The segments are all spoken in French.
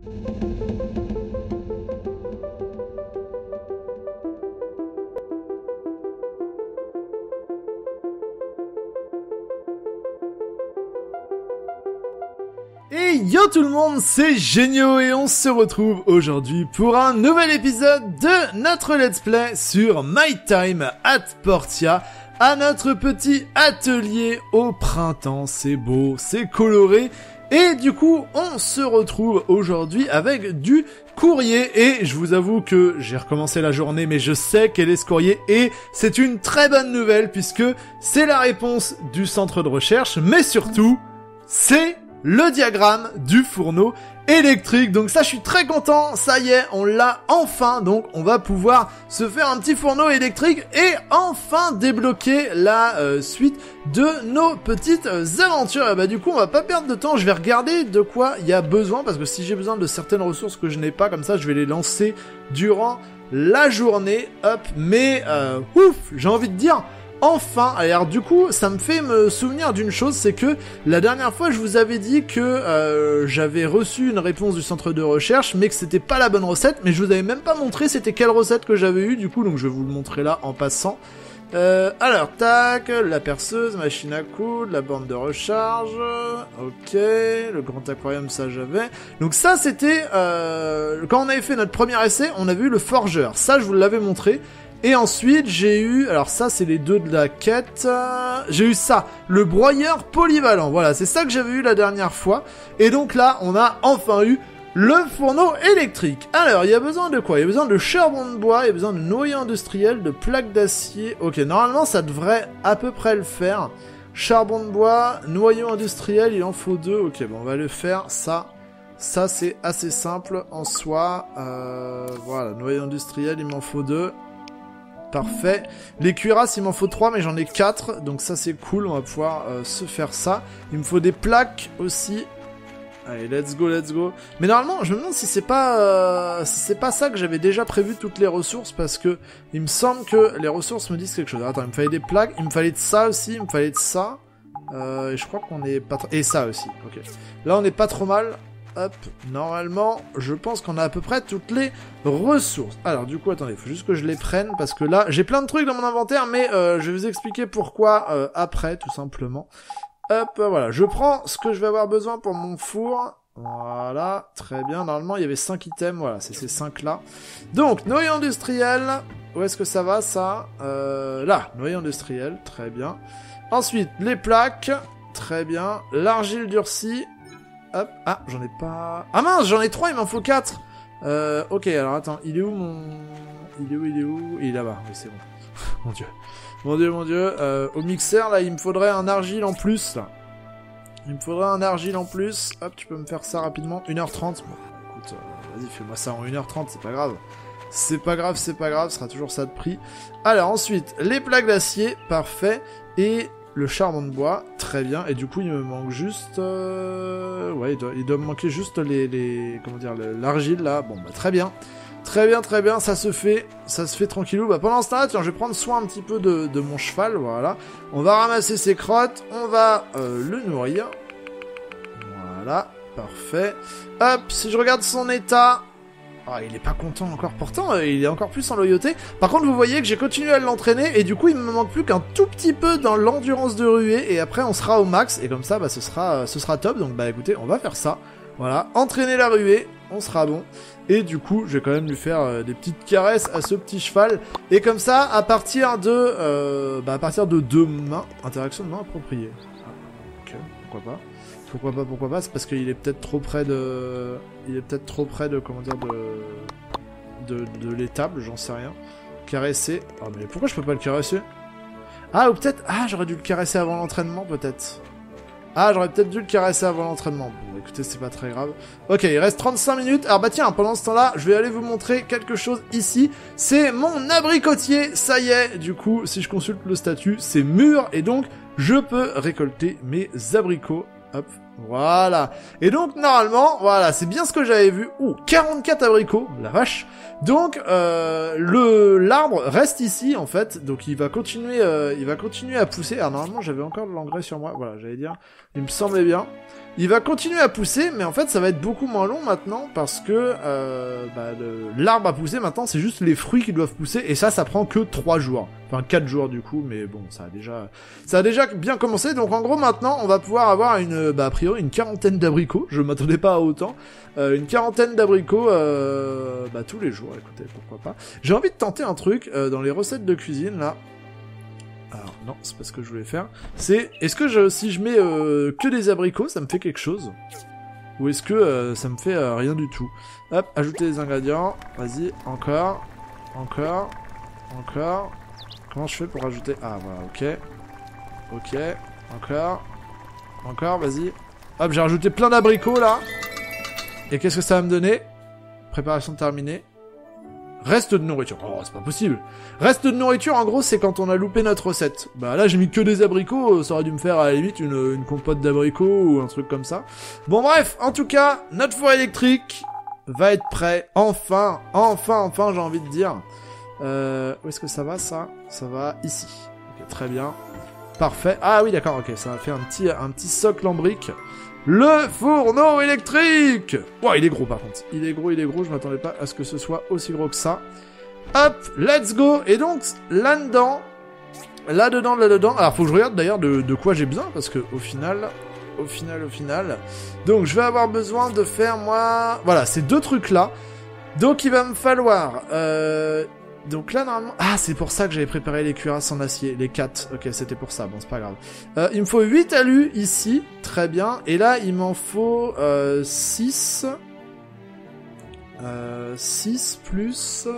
Et yo tout le monde, c'est Génio et on se retrouve aujourd'hui pour un nouvel épisode de notre let's play sur My Time at Portia, à notre petit atelier au printemps. C'est beau, c'est coloré et du coup on se retrouve aujourd'hui avec du courrier et je vous avoue que j'ai recommencé la journée mais je sais quel est ce courrier et c'est une très bonne nouvelle puisque c'est la réponse du centre de recherche mais surtout c'est le diagramme du fourneau électrique. Donc ça, je suis très content. Ça y est, on l'a enfin. Donc on va pouvoir se faire un petit fourneau électrique et enfin débloquer la suite de nos petites aventures. Et bah du coup, on va pas perdre de temps. Je vais regarder de quoi il y a besoin parce que si j'ai besoin de certaines ressources que je n'ai pas, comme ça, je vais les lancer durant la journée. Hop, mais ouf, j'ai envie de dire. Enfin, alors du coup, ça me fait me souvenir d'une chose, c'est que la dernière fois, je vous avais dit que j'avais reçu une réponse du centre de recherche, mais que c'était pas la bonne recette, mais je vous avais même pas montré c'était quelle recette que j'avais eue, du coup, donc je vais vous le montrer là en passant. Alors, tac, la perceuse, machine à coudre, la borne de recharge, ok, le grand aquarium, ça j'avais. Donc ça, c'était, quand on avait fait notre premier essai, on avait eu le forgeur, ça je vous l'avais montré. Et ensuite, j'ai eu... Alors ça, c'est les deux de la quête. J'ai eu ça, le broyeur polyvalent. Voilà, c'est ça que j'avais eu la dernière fois. Et donc là, on a enfin eu le fourneau électrique. Alors, il y a besoin de quoi? Il y a besoin de charbon de bois, il y a besoin de noyau industriel, de plaques d'acier. Ok, normalement, ça devrait à peu près le faire. Charbon de bois, noyau industriel, il en faut 2. Ok, bon, on va le faire, ça... Ça, c'est assez simple en soi. Voilà, noyau industriel, il m'en faut 2. Parfait. Les cuirasses, il m'en faut 3, mais j'en ai 4. Donc ça, c'est cool. On va pouvoir se faire ça. Il me faut des plaques aussi. Allez, let's go, let's go. Mais normalement, je me demande si c'est pas ça que j'avais déjà prévu toutes les ressources, parce que il me semble que les ressources me disent quelque chose. Attends, il me fallait des plaques. Il me fallait de ça aussi. Il me fallait de ça. Et je crois qu'on est pas trop... Et ça aussi. Ok. Là, on est pas trop mal. Hop, normalement, je pense qu'on a à peu près toutes les ressources. Alors, du coup, attendez, il faut juste que je les prenne, parce que là, j'ai plein de trucs dans mon inventaire, mais je vais vous expliquer pourquoi après, tout simplement. Hop, voilà, je prends ce que je vais avoir besoin pour mon four. Voilà, très bien. Normalement, il y avait 5 items, voilà, c'est ces 5-là. Donc, noyau industriel, où est-ce que ça va, ça là, noyau industriel, très bien. Ensuite, les plaques, très bien. L'argile durcie. Hop, ah, j'en ai pas... Ah mince, j'en ai 3, il m'en faut 4. Ok, alors attends, il est où mon... Il est où Il est là-bas, oui, c'est bon. Mon dieu. Mon dieu. Au mixeur, là, il me faudrait un argile en plus, là. Il me faudrait un argile en plus. Hop, tu peux me faire ça rapidement. 1h30. Bon, écoute, vas-y, fais-moi ça en 1h30, c'est pas grave. C'est pas grave, ce sera toujours ça de prix. Alors, ensuite, les plaques d'acier, parfait. Et... le charbon de bois, très bien. Et du coup, il me manque juste... Ouais, il doit me manquer juste comment dire, l'argile, là. Bon, bah, très bien. Très bien, ça se fait tranquillou. Bah, pendant ce temps-là, tiens, je vais prendre soin un petit peu de mon cheval, voilà. On va ramasser ses crottes, on va le nourrir. Voilà, parfait. Hop, si je regarde son état... Ah, il est pas content encore, pourtant il est encore plus en loyauté. Par contre, vous voyez que j'ai continué à l'entraîner et du coup, il me manque plus qu'un tout petit peu dans l'endurance de ruée et après, on sera au max et comme ça, bah, ce sera top. Donc, bah, écoutez, on va faire ça. Voilà, entraîner la ruée, on sera bon. Et du coup, je vais quand même lui faire des petites caresses à ce petit cheval. Et comme ça, à partir de demain, interaction de main appropriée. Ah, ok, pourquoi pas. Pourquoi pas, c'est parce qu'il est peut-être trop près de... comment dire, de l'étable, j'en sais rien. Caresser... Ah, mais pourquoi je peux pas le caresser? Ah, ou peut-être... Ah, j'aurais dû le caresser avant l'entraînement, peut-être. Ah, j'aurais peut-être dû le caresser avant l'entraînement. Bon, écoutez, c'est pas très grave. Ok, il reste 35 minutes. Alors, bah tiens, pendant ce temps-là, je vais aller vous montrer quelque chose ici. C'est mon abricotier, ça y est. Du coup, si je consulte le statut, c'est mûr, et donc, je peux récolter mes abricots. Hop, voilà. Et donc, normalement, voilà, c'est bien ce que j'avais vu. Ouh, 44 abricots, la vache. Donc, l'arbre reste ici, en fait. Donc, il va continuer à pousser. Alors, normalement, j'avais encore de l'engrais sur moi. Voilà, j'allais dire. Il me semblait bien. il va continuer à pousser, mais en fait ça va être beaucoup moins long maintenant, parce que l'arbre à pousser maintenant, c'est juste les fruits qui doivent pousser, et ça prend que 3 jours. Enfin 4 jours du coup, mais bon, ça a déjà bien commencé, donc en gros maintenant, on va pouvoir avoir a priori une quarantaine d'abricots, je m'attendais pas à autant, une quarantaine d'abricots tous les jours, écoutez, pourquoi pas. J'ai envie de tenter un truc dans les recettes de cuisine, là. Alors non, c'est pas ce que je voulais faire. C'est, est-ce que si je mets que des abricots, ça me fait quelque chose? Ou est-ce que ça me fait rien du tout? Hop, ajouter des ingrédients. Vas-y, encore. Comment je fais pour ajouter? Ah voilà, ok. Encore, vas-y. Hop, j'ai rajouté plein d'abricots là. Et qu'est-ce que ça va me donner? Préparation terminée. Reste de nourriture. Oh, c'est pas possible. Reste de nourriture, en gros, c'est quand on a loupé notre recette. Bah là, j'ai mis que des abricots, ça aurait dû me faire à la limite une compote d'abricots ou un truc comme ça. Bon bref, en tout cas, notre four électrique va être prêt. Enfin, j'ai envie de dire. Où est-ce que ça va, ça? Ça va ici. Ok, très bien. Parfait. Ah oui, d'accord, ok, ça va faire un petit socle en briques. Le fourneau électrique! Wow, il est gros par contre. Il est gros, je m'attendais pas à ce que ce soit aussi gros que ça. Hop, let's go! Et donc, là-dedans... Alors, faut que je regarde d'ailleurs de quoi j'ai besoin, parce que au final... Donc, je vais avoir besoin de faire, moi... Voilà, ces 2 trucs-là. Donc, il va me falloir... Donc là, normalement... Ah, c'est pour ça que j'avais préparé les cuirasses en acier, les 4. Ok, c'était pour ça, bon, c'est pas grave. Il me faut 8 alus ici, très bien. Et là, il m'en faut 6. 6 plus...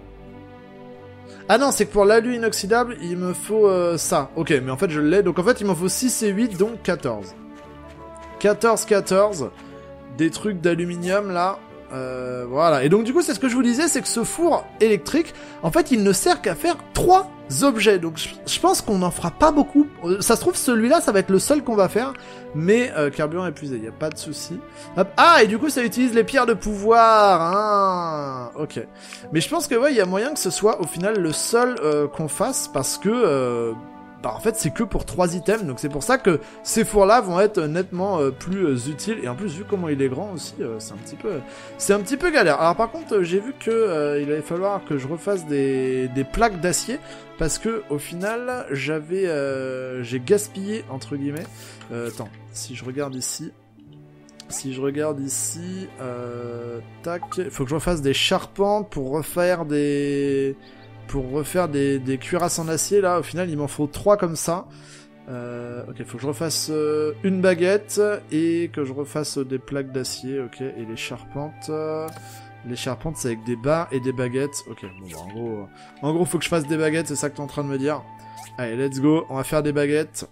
Ah non, c'est que pour l'alu inoxydable, il me faut ça. Ok, mais en fait, je l'ai. Donc en fait, il m'en faut 6 et 8, donc 14. 14. Des trucs d'aluminium, là. Voilà, et donc du coup c'est ce que je vous disais, c'est que ce four électrique, en fait il ne sert qu'à faire 3 objets, donc je pense qu'on n'en fera pas beaucoup, ça se trouve celui-là ça va être le seul qu'on va faire, mais carburant épuisé, il n'y a pas de souci. Ah, et du coup ça utilise les pierres de pouvoir, hein. Ok, mais je pense que ouais, il y a moyen que ce soit au final le seul qu'on fasse, parce que... en fait c'est que pour 3 items, donc c'est pour ça que ces fours là vont être nettement plus utiles, et en plus vu comment il est grand aussi, c'est un petit peu galère. Alors par contre j'ai vu que il allait falloir que je refasse des plaques d'acier, parce que au final j'ai gaspillé entre guillemets. Attends, si je regarde ici, tac, il faut que je refasse des charpentes pour refaire des cuirasses en acier, là, au final, il m'en faut 3 comme ça. Ok, faut que je refasse une baguette, et que je refasse des plaques d'acier, ok, et les charpentes, c'est avec des barres et des baguettes, ok, bon, en gros, faut que je fasse des baguettes, c'est ça que t'es en train de me dire. Allez, let's go, on va faire des baguettes.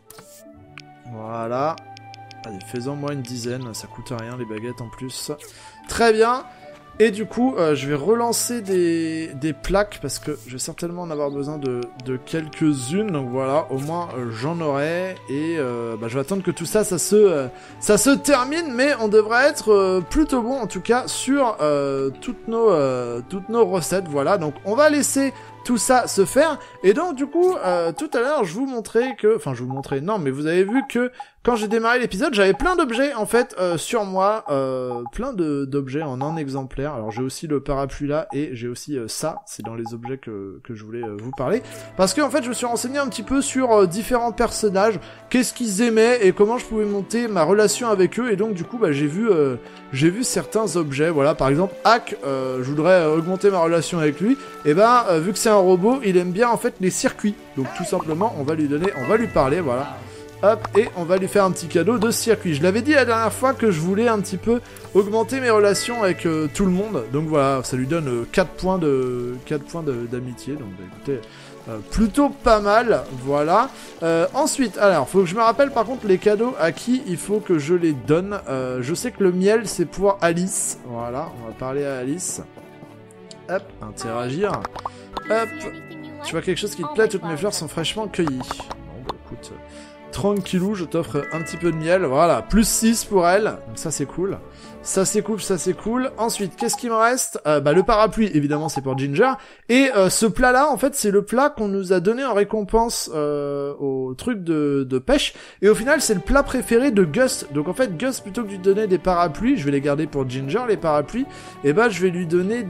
Voilà. Allez, faisons moi une dizaine, ça coûte rien, les baguettes en plus. Très bien. Et du coup, je vais relancer des plaques, parce que je vais certainement en avoir besoin de quelques-unes. Donc voilà, au moins j'en aurai. Et je vais attendre que tout ça se termine. Mais on devrait être plutôt bon, en tout cas, sur toutes nos recettes. Voilà, donc on va laisser tout ça se faire. Et donc du coup, tout à l'heure, je vous montrais que... Enfin, je vous montrais... Non, mais vous avez vu que quand j'ai démarré l'épisode, j'avais plein d'objets, en fait, sur moi. Plein d'objets en un exemplaire. Alors, j'ai aussi le parapluie là, et j'ai aussi ça. C'est dans les objets que je voulais vous parler. Parce que, en fait, je me suis renseigné un petit peu sur différents personnages, qu'est-ce qu'ils aimaient, et comment je pouvais monter ma relation avec eux. Et donc, du coup, j'ai vu certains objets. Voilà, par exemple, Hack, je voudrais augmenter ma relation avec lui. Et vu que c'est un robot, il aime bien en fait les circuits. Donc tout simplement, on va lui parler, voilà. Hop, et on va lui faire un petit cadeau de circuit. Je l'avais dit la dernière fois que je voulais un petit peu augmenter mes relations avec tout le monde. Donc voilà, ça lui donne 4 points d'amitié. Donc écoutez, plutôt pas mal, voilà. Ensuite, alors, faut que je me rappelle par contre les cadeaux à qui il faut que je les donne. Je sais que le miel, c'est pour Alice. Voilà, on va parler à Alice. Hop, interagir. Hop, tu vois quelque chose qui te plaît, toutes mes fleurs sont fraîchement cueillies. Bon, écoute, tranquillou, je t'offre un petit peu de miel, voilà, plus 6 pour elle, donc ça c'est cool. Ça c'est cool, ça c'est cool. Ensuite, qu'est-ce qui me reste? Bah le parapluie, évidemment, c'est pour Ginger. Et ce plat-là, en fait, c'est le plat qu'on nous a donné en récompense au truc de pêche. Et au final, c'est le plat préféré de Gus. Donc en fait, Gus, plutôt que de lui donner des parapluies, je vais les garder pour Ginger, les parapluies. Et bah je vais lui donner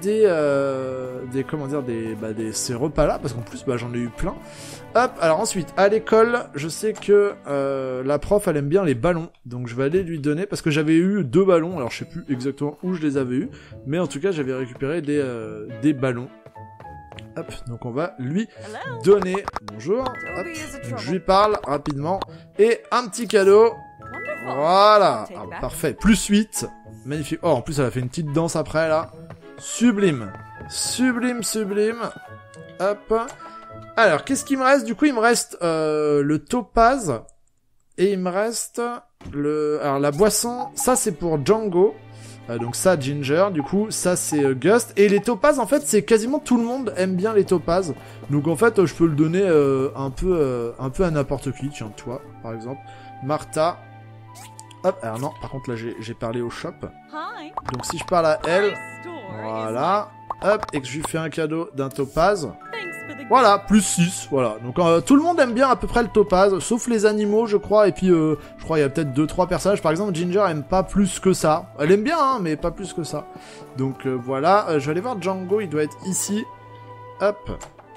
ces repas-là, parce qu'en plus, bah j'en ai eu plein. Hop, alors ensuite, à l'école, je sais que la prof, elle aime bien les ballons, donc je vais aller lui donner, parce que j'avais eu 2 ballons, alors je sais plus exactement où je les avais eu, mais en tout cas, j'avais récupéré des ballons. Hop, donc on va lui donner, bonjour, hop, donc je lui parle rapidement, et un petit cadeau, voilà, ah, parfait, plus 8, magnifique, oh, en plus, elle a fait une petite danse après, là, sublime, sublime, sublime, hop. Alors, qu'est-ce qu'il me reste? Du coup, il me reste le topaz. Et il me reste alors, la boisson. Ça, c'est pour Django. Donc ça, Ginger. Du coup, ça, c'est Gust. Et les topazes, en fait, c'est quasiment tout le monde aime bien les topazes. Donc, en fait, je peux le donner un peu à n'importe qui. Tiens, toi, par exemple. Martha. Hop, alors non, par contre, là, j'ai parlé au shop. Donc, si je parle à elle. Voilà. Hop, et que je lui fais un cadeau d'un topaz. Voilà, plus 6, voilà. Donc tout le monde aime bien à peu près le topaz, sauf les animaux, je crois, et puis je crois il y a peut-être 2-3 personnages. Par exemple, Ginger aime pas plus que ça. Elle aime bien, hein, mais pas plus que ça. Donc voilà, je vais aller voir Django, il doit être ici. Hop.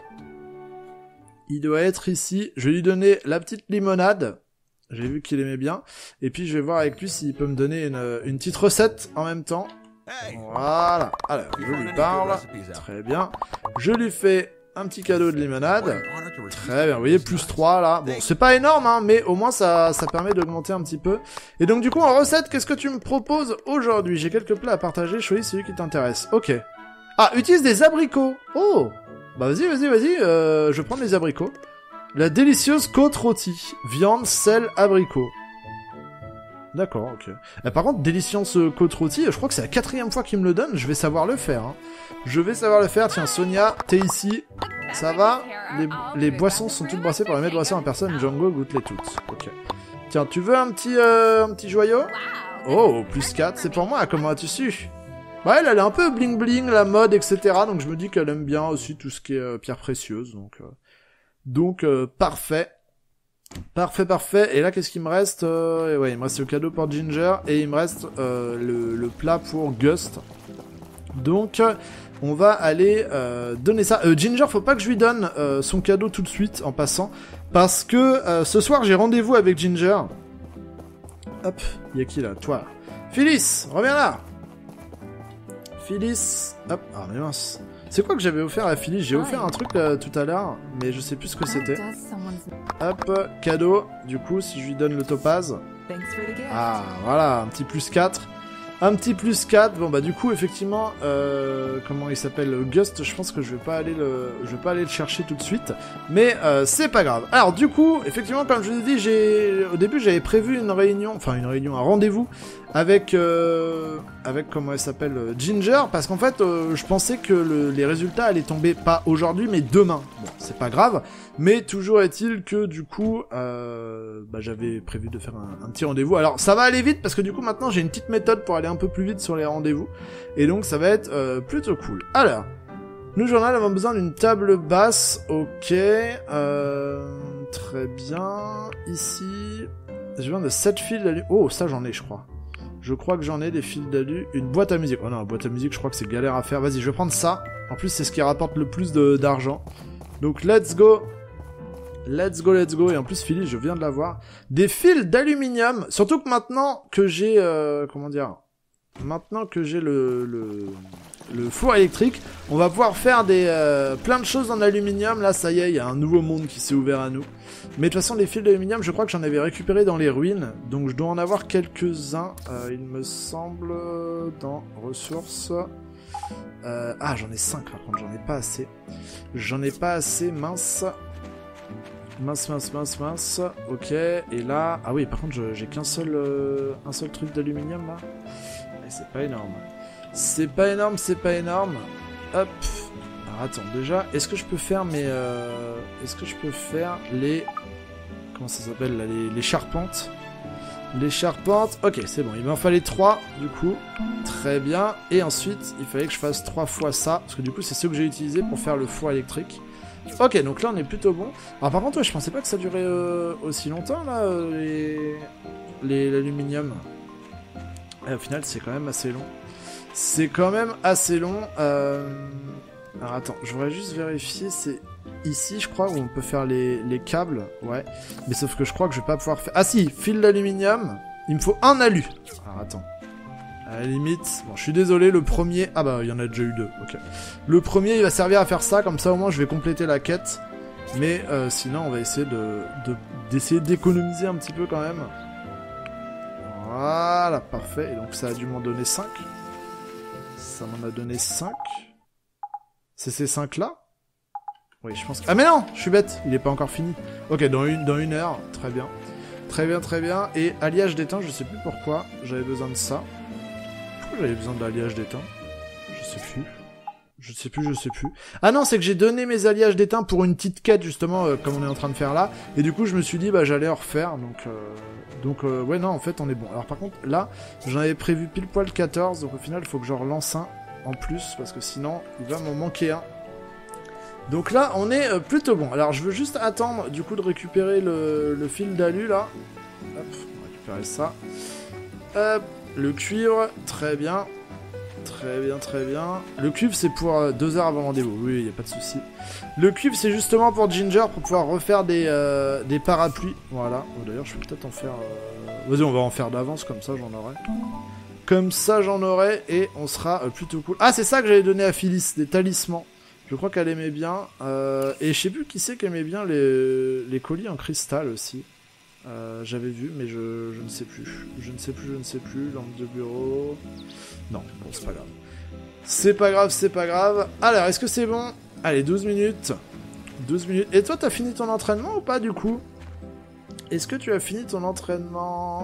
Il doit être ici. Je vais lui donner la petite limonade. J'ai vu qu'il aimait bien. Et puis je vais voir avec lui s'il peut me donner une petite recette en même temps. Voilà. Alors, je lui parle. Très bien. Je lui fais un petit cadeau de limonade. Très bien, vous voyez, plus 3 là. Bon, c'est pas énorme, hein, mais au moins ça permet d'augmenter un petit peu. Et donc du coup, en recette, qu'est-ce que tu me proposes aujourd'hui? J'ai quelques plats à partager, choisis celui qui t'intéresse. Ok. Ah, utilise des abricots. Oh, bah vas-y, je vais prendre les abricots. La délicieuse côte rôtie. Viande, sel, abricot. D'accord, ok. Par contre, délicieuse côte rôtie, je crois que c'est la 4e fois qu'il me le donne, je vais savoir le faire. Hein. Je vais savoir le faire. Tiens, Sonia, t'es ici. Ça va? Les boissons sont toutes brassées par les maîtres brasseurs en personne. Django, goûte-les toutes. Ok. Tiens, tu veux un petit joyau? Oh, plus 4, c'est pour moi, comment as-tu su? Bah, elle est un peu bling-bling, la mode, etc. Donc je me dis qu'elle aime bien aussi tout ce qui est pierre précieuse. Donc parfait. Parfait. Et là, qu'est-ce qu'il me reste? Ouais, il me reste le cadeau pour Ginger et il me reste le plat pour Gust. Donc, on va aller donner ça. Ginger, faut pas que je lui donne son cadeau tout de suite en passant, parce que ce soir, j'ai rendez-vous avec Ginger. Hop, il y a qui là? Toi. Phyllis, reviens là. Phyllis, hop, ah mais mince. C'est quoi que j'avais offert à Phyllis? J'ai offert un truc tout à l'heure, mais je sais plus ce que c'était. Hop, cadeau. Du coup, si je lui donne le topaz. Ah, voilà, un petit plus 4. Un petit plus 4. Bon, bah, du coup, effectivement, comment il s'appelle? Gust, je pense que je vais pas aller le chercher tout de suite. Mais, c'est pas grave. Alors, du coup, effectivement, comme je vous ai dit, au début, j'avais prévu un rendez-vous avec comment elle s'appelle, Ginger, parce qu'en fait, je pensais que les résultats allaient tomber pas aujourd'hui, mais demain. Bon, c'est pas grave, mais toujours est-il que du coup, j'avais prévu de faire un petit rendez-vous. Alors, ça va aller vite, parce que du coup, maintenant, j'ai une petite méthode pour aller un peu plus vite sur les rendez-vous, et donc ça va être plutôt cool. Alors, nous, journal, avons besoin d'une table basse, ok, très bien, ici, j'ai besoin de 7 fils d'alu. Oh, ça j'en ai, je crois. Je crois que j'en ai des fils d'alu. Une boîte à musique. Oh non, la boîte à musique, je crois que c'est galère à faire. Vas-y, je vais prendre ça. En plus, c'est ce qui rapporte le plus d'argent. Donc, let's go. Let's go. Et en plus, Phyllis, je viens de l'avoir. Des fils d'aluminium. Surtout que maintenant que j'ai... Maintenant que j'ai le four électrique, on va pouvoir faire plein de choses en aluminium. Là, ça y est, il y a un nouveau monde qui s'est ouvert à nous. Mais de toute façon, les fils d'aluminium, je crois que j'en avais récupéré dans les ruines. Donc je dois en avoir quelques-uns, il me semble, dans ressources. J'en ai 5 par contre, j'en ai pas assez. Mince. Mince. Ok, et là... Ah oui, par contre, j'ai qu'un seul truc d'aluminium, là. C'est pas énorme. Hop. Alors attends, déjà, est-ce que je peux faire les... Comment ça s'appelle là, les charpentes? Les charpentes. Ok, c'est bon. Il m'en fallait 3, du coup. Très bien. Et ensuite, il fallait que je fasse 3 fois ça. Parce que du coup, c'est ce que j'ai utilisé pour faire le four électrique. Ok, donc là, on est plutôt bon. Alors, par contre, ouais, je pensais pas que ça durait aussi longtemps, là, l'aluminium. Et au final, c'est quand même assez long. C'est quand même assez long. Alors, attends, je voudrais juste vérifier. C'est ici, je crois, où on peut faire les câbles. Ouais. Mais sauf que je crois que je vais pas pouvoir faire... Ah si, fil d'aluminium. Il me faut un alu. Alors, attends. À la limite... Bon, je suis désolé, le premier... Ah bah, il y en a déjà eu 2. Ok. Le premier, il va servir à faire ça. Comme ça, au moins, je vais compléter la quête. Mais sinon, on va essayer d'essayer d'économiser un petit peu quand même. Voilà, parfait. Et donc, ça a dû m'en donner 5. Ça m'en a donné 5. C'est ces 5-là? Oui, je pense... Ah mais non, je suis bête, il est pas encore fini. Ok, dans une heure, très bien. Très bien, très bien. Et alliage d'étain, je sais plus pourquoi j'avais besoin de ça. Pourquoi j'avais besoin de l'alliage d'étain? Je sais plus. Je sais plus. Ah non, c'est que j'ai donné mes alliages d'étain pour une petite quête, justement, comme on est en train de faire là. Et du coup, je me suis dit, bah j'allais en refaire, donc ouais, non, en fait, on est bon. Alors par contre, là, j'en avais prévu pile poil 14, donc au final, il faut que j'en relance un en plus, parce que sinon, il va m'en manquer un. Donc là, on est plutôt bon. Alors, je veux juste attendre, du coup, de récupérer le fil d'alu, là. Hop, on va récupérer ça. Hop, le cuivre, très bien. Très bien, très bien. Le cuivre, c'est pour 2 heures avant le rendez-vous. Oui, il n'y a pas de souci. Le cuivre, c'est justement pour Ginger, pour pouvoir refaire des parapluies. Voilà. Oh, d'ailleurs, je vais peut-être en faire... Vas-y, on va en faire d'avance, comme ça, j'en aurai. Comme ça, j'en aurai, et on sera plutôt cool. Ah, c'est ça que j'avais donné à Phyllis, des talismans. Je crois qu'elle aimait bien. Et je sais plus qui c'est qui aimait bien les colis en cristal aussi. J'avais vu, mais je ne sais plus. Je ne sais plus. Lampe de bureau... Non, bon, c'est pas grave. C'est pas grave. Alors, est-ce que c'est bon? Allez, 12 minutes. 12 minutes. Et toi, t'as fini ton entraînement ou pas, du coup? Est-ce que tu as fini ton entraînement?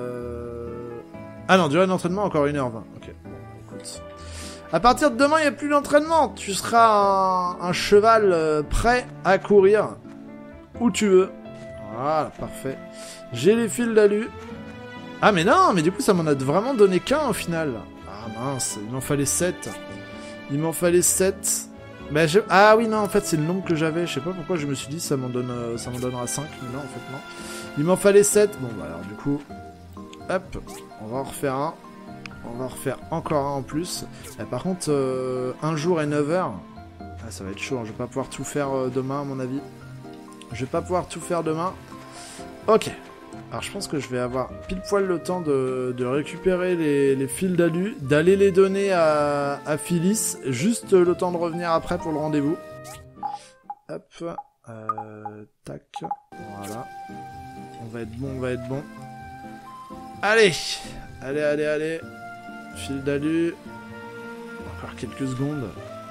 Ah non, durée d'entraînement, encore 1h20. Ok, bon, écoute. À partir de demain, il n'y a plus d'entraînement. Tu seras un cheval prêt à courir où tu veux. Voilà, parfait. J'ai les fils d'alu. Ah, mais non, mais du coup, ça m'en a vraiment donné qu'un au final. Ah mince, il m'en fallait 7. Il m'en fallait 7. Bah, ah oui, non, en fait, c'est le nombre que j'avais. Je sais pas pourquoi je me suis dit ça m'en donnera 5. Mais non, en fait, non. Il m'en fallait 7. Bon, bah alors, du coup, hop, on va en refaire un. On va en refaire encore un en plus. Par contre, 1 jour et 9 heures. Ah, ça va être chaud, hein. Je vais pas pouvoir tout faire demain, à mon avis. Je vais pas pouvoir tout faire demain. Ok. Alors je pense que je vais avoir pile poil le temps de récupérer les fils d'alu, d'aller les donner à Phyllis, juste le temps de revenir après pour le rendez-vous. Hop, tac, voilà. On va être bon. Allez, allez. Fil d'alu. Encore quelques secondes.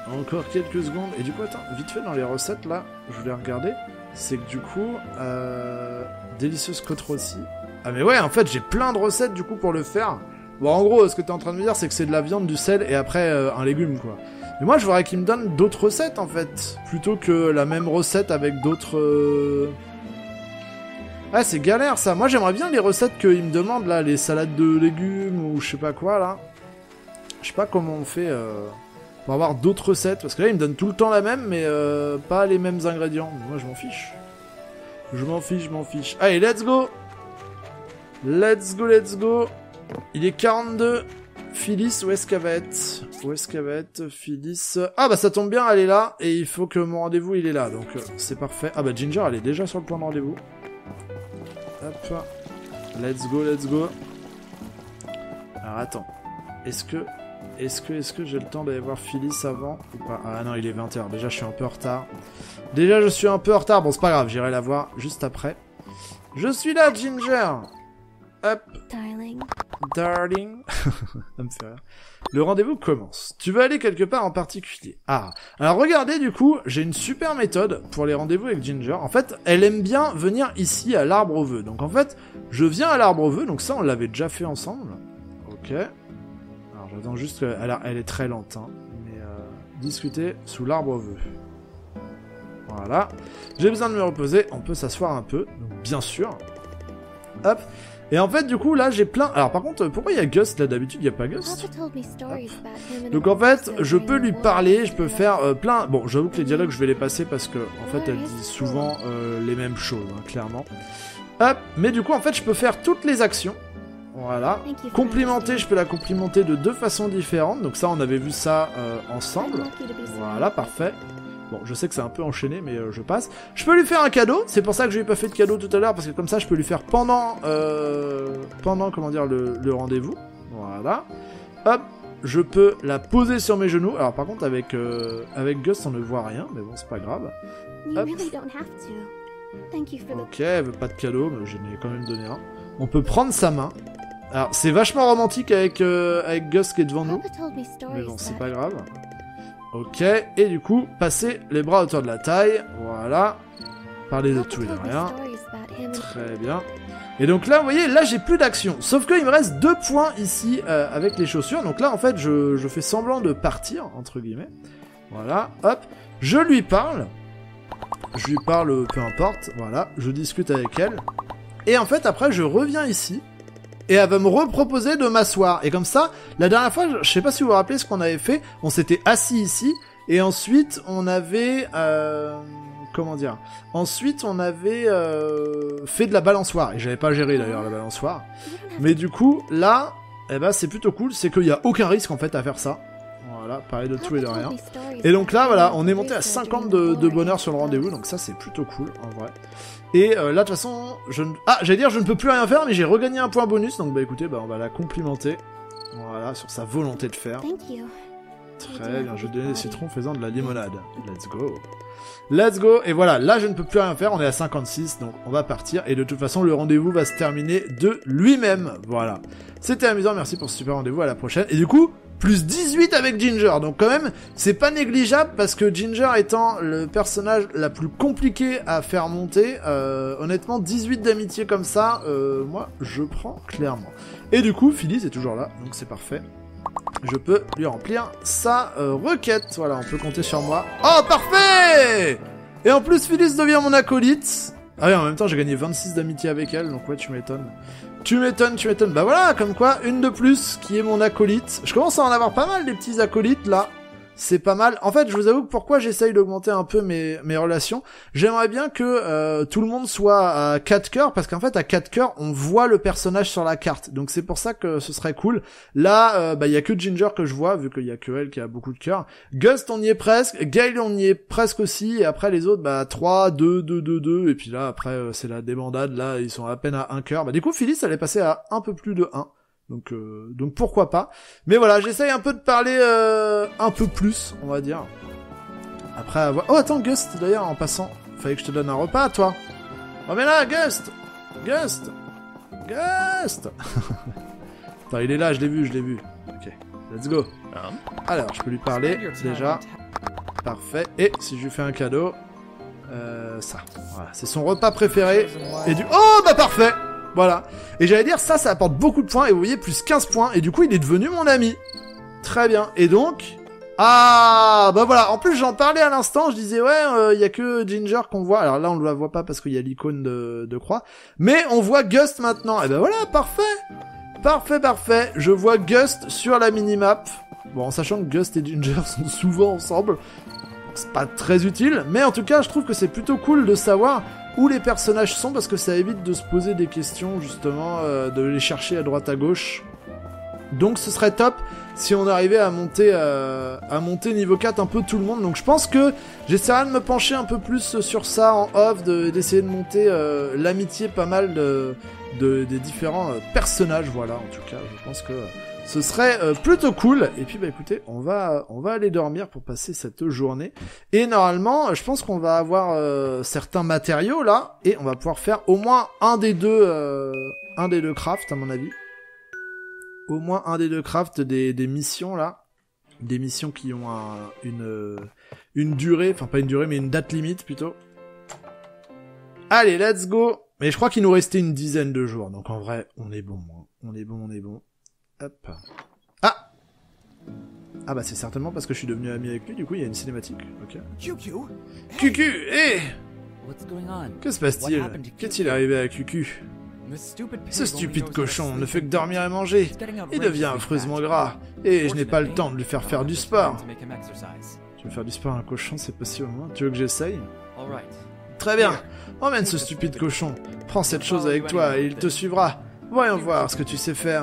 Et du coup, attends, vite fait dans les recettes là, je voulais regarder. C'est que du coup, délicieuse côte rôtie. Ah mais ouais, en fait, j'ai plein de recettes du coup pour le faire. Bon, en gros, ce que t'es en train de me dire, c'est que c'est de la viande, du sel et après un légume, quoi. Mais moi, je voudrais qu'il me donne d'autres recettes, en fait. Plutôt que la même recette avec d'autres... Ah, c'est galère, ça. Moi, j'aimerais bien les recettes qu'il me demande, là, les salades de légumes ou je sais pas quoi, là. Je sais pas comment on fait... pour avoir d'autres recettes, parce que là il me donne tout le temps la même, mais pas les mêmes ingrédients. Moi je m'en fiche. Je m'en fiche. Allez, let's go. Let's go. Il est 42. Phyllis, où est-ce qu'elle va être? Phyllis. Ah bah ça tombe bien, elle est là, et il faut que mon rendez-vous il est là, donc c'est parfait. Ah bah Ginger elle est déjà sur le point de rendez-vous. Hop. Let's go. Alors attends. Est-ce que j'ai le temps d'aller voir Phyllis avant ou pas? Ah non, il est 20h. Déjà, je suis un peu en retard. Bon, c'est pas grave, j'irai la voir juste après. Je suis là, Ginger. Hop. Darling. Ça me fait rire. Le rendez-vous commence. Tu veux aller quelque part en particulier? Ah. Alors, regardez, du coup, j'ai une super méthode pour les rendez-vous avec Ginger. En fait, elle aime bien venir ici à l'arbre aux vœux. Donc, en fait, je viens à l'arbre aux vœux. Donc, ça, on l'avait déjà fait ensemble. Ok. J'attends juste elle est très lente, hein, mais discuter sous l'arbre aux vœux. Voilà. J'ai besoin de me reposer, on peut s'asseoir un peu, donc bien sûr. Hop. Et en fait, du coup, là, j'ai plein... Alors, par contre, pourquoi il y a Gust, là? D'habitude, il n'y a pas Gust. Donc, en fait, je peux lui parler, je peux faire plein... Bon, j'avoue que les dialogues, je vais les passer parce que, en fait, elle dit souvent les mêmes choses, hein, clairement. Hop, mais du coup, en fait, je peux faire toutes les actions. Voilà. Complimenter, je peux la complimenter de 2 façons différentes. Donc ça, on avait vu ça ensemble. Voilà, parfait. Bon, je sais que c'est un peu enchaîné, mais je passe. Je peux lui faire un cadeau. C'est pour ça que je lui ai pas fait de cadeau tout à l'heure, parce que comme ça, je peux lui faire pendant, comment dire, le rendez-vous. Voilà. Hop, je peux la poser sur mes genoux. Alors par contre, avec Gust, on ne voit rien, mais bon, c'est pas grave. Hop. Ok, elle veut pas de cadeau, mais je lui ai quand même donné un. On peut prendre sa main. Alors, c'est vachement romantique avec Gust qui est devant nous. Mais bon, c'est pas grave. Ok, et du coup, passer les bras à hauteur de la taille. Voilà. Parler de tout et de rien. Très bien. Et donc là, vous voyez, là, j'ai plus d'action. Sauf qu'il me reste 2 points ici avec les chaussures. Donc là, en fait, je fais semblant de partir, entre guillemets. Voilà, hop. Je lui parle. Je lui parle, peu importe. Voilà, je discute avec elle. Et en fait, après, je reviens ici. Et elle va me reproposer de m'asseoir. Et comme ça, la dernière fois, je sais pas si vous vous rappelez ce qu'on avait fait. On s'était assis ici. Et ensuite, on avait... comment dire? Ensuite, on avait fait de la balançoire. Et j'avais pas géré, d'ailleurs, la balançoire. Mais du coup, là, eh ben, c'est plutôt cool. C'est qu'il y a aucun risque, en fait, à faire ça. Voilà, parler de tout et de rien. Et donc là, voilà, on est monté à 50 de bonheur sur le rendez-vous. Donc ça, c'est plutôt cool, en vrai. Et là, de toute façon, j'allais dire, je ne peux plus rien faire, mais j'ai regagné un point bonus. Donc, bah écoutez, on va la complimenter. Voilà, sur sa volonté de faire. Très bien, je vais donner des citrons faisant de la limonade. Let's go. Let's go. Et voilà, là, je ne peux plus rien faire. On est à 56, donc on va partir. Et de toute façon, le rendez-vous va se terminer de lui-même. Voilà. C'était amusant, merci pour ce super rendez-vous. À la prochaine. Et du coup... plus 18 avec Ginger, donc quand même, c'est pas négligeable, parce que Ginger étant le personnage la plus compliqué à faire monter, honnêtement, 18 d'amitié comme ça, moi, je prends clairement. Et du coup, Phyllis est toujours là, donc c'est parfait. Je peux lui remplir sa requête, voilà, on peut compter sur moi. Oh, parfait! Et en plus, Phyllis devient mon acolyte. Ah oui, en même temps, j'ai gagné 26 d'amitié avec elle, donc ouais, tu m'étonnes. Tu m'étonnes. Bah voilà, comme quoi, une de plus qui est mon acolyte. Je commence à en avoir pas mal des petits acolytes, là. C'est pas mal. En fait, je vous avoue que pourquoi j'essaye d'augmenter un peu mes relations, j'aimerais bien que tout le monde soit à 4 cœurs, parce qu'en fait, à 4 cœurs, on voit le personnage sur la carte. Donc c'est pour ça que ce serait cool. Là, il y a que Ginger que je vois, vu qu'il y a que elle qui a beaucoup de cœurs. Gust, on y est presque. Gale, on y est presque aussi. Et après, les autres, 3, 2, 2, 2, 2. Et puis là, après, c'est la débandade. Là, ils sont à peine à 1 cœur. Du coup, Phyllis, elle est passée à un peu plus de 1. Donc pourquoi pas. Mais voilà, j'essaye un peu de parler un peu plus, on va dire. Après avoir... Oh, attends, Gust, d'ailleurs, en passant. Fallait que je te donne un repas, toi. Oh, mais là, Gust. Attends, il est là, je l'ai vu. Ok, let's go. Alors, je peux lui parler, déjà. Parfait. Et si je lui fais un cadeau... ça. Voilà, c'est son repas préféré. Et du... Oh, parfait. Voilà. Et j'allais dire, ça apporte beaucoup de points. Et vous voyez, plus 15 points. Et du coup, il est devenu mon ami. Très bien. Et donc... Ah, voilà. En plus, j'en parlais à l'instant. Je disais, ouais, y a que Ginger qu'on voit. Alors là, on ne la voit pas parce qu'il y a l'icône de croix. Mais on voit Gust maintenant. Et voilà, parfait. Parfait. Je vois Gust sur la minimap. Bon, en sachant que Gust et Ginger sont souvent ensemble. C'est pas très utile. Mais en tout cas, je trouve que c'est plutôt cool de savoir... où les personnages sont, parce que ça évite de se poser des questions, justement, de les chercher à droite à gauche. Donc ce serait top si on arrivait à monter niveau 4 un peu tout le monde. Donc je pense que j'essaierai de me pencher un peu plus sur ça en off, d'essayer de monter l'amitié pas mal des différents personnages, voilà, en tout cas, je pense que... ce serait plutôt cool. Et puis écoutez, on va aller dormir pour passer cette journée. Et normalement, je pense qu'on va avoir certains matériaux là, et on va pouvoir faire au moins un des deux crafts à mon avis. Au moins un des deux crafts des missions là, des missions qui ont une durée, enfin pas une durée mais une date limite plutôt. Allez, let's go. Mais je crois qu'il nous restait une dizaine de jours, donc en vrai, on est bon. Hop. Ah c'est certainement parce que je suis devenu ami avec lui, du coup il y a une cinématique. Ok. QQ, hé! Que se passe-t-il? Qu'est-il arrivé à QQ? Ce stupide cochon ne fait que dormir et manger. Il devient affreusement gras. Et je n'ai pas le temps de lui faire faire du sport. Tu veux faire du sport à un cochon, c'est possible. Tu veux que j'essaye? Très bien. Emmène ce stupide cochon. Prends cette chose avec toi et il te suivra. Voyons voir ce que tu sais faire.